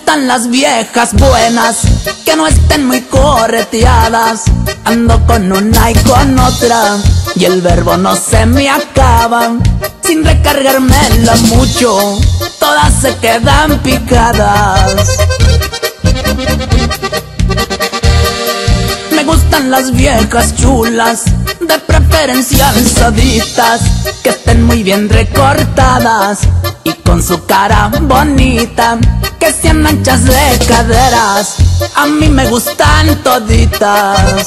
gustan las viejas buenas, que no estén muy correteadas. Ando con una y con otra, y el verbo no se me acaba. Sin recargármela mucho, todas se quedan picadas. Me gustan las viejas chulas, de preferencia alzaditas, que estén muy bien recortadas y con su cara bonita, que sean anchas de caderas. A mí me gustan toditas.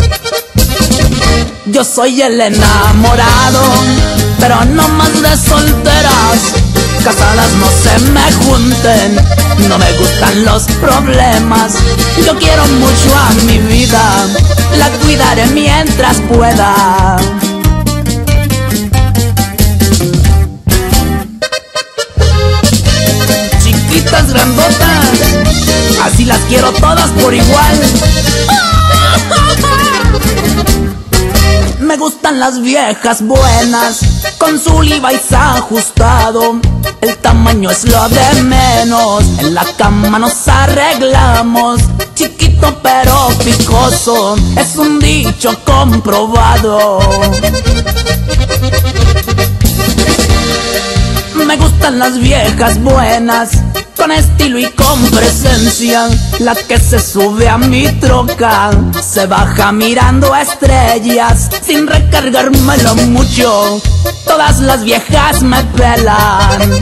Yo soy el enamorado, pero no más de solteras. Casadas no se me junten, no me gustan los problemas. Yo quiero mucho a mi vida, la cuidaré mientras pueda. Chiquitas, grandotas, así las quiero todas por igual. Me gustan las viejas buenas, con su Levi's ajustado. El tamaño es lo de menos, en la cama nos arreglamos. Chiquito pero picoso, es un dicho comprobado. Me gustan las viejas buenas, con estilo y con presencia. La que se sube a mi troca, se baja mirando a estrellas. Sin recargármelo mucho, todas las viejas me pelan.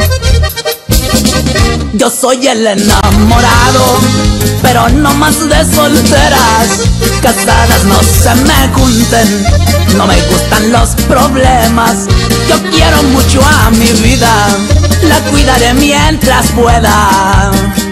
Yo soy el enamorado, pero no más de solteras. Casadas no se me junten, no me gustan los problemas. Yo quiero mucho a mi vida, la cuidaré mientras pueda.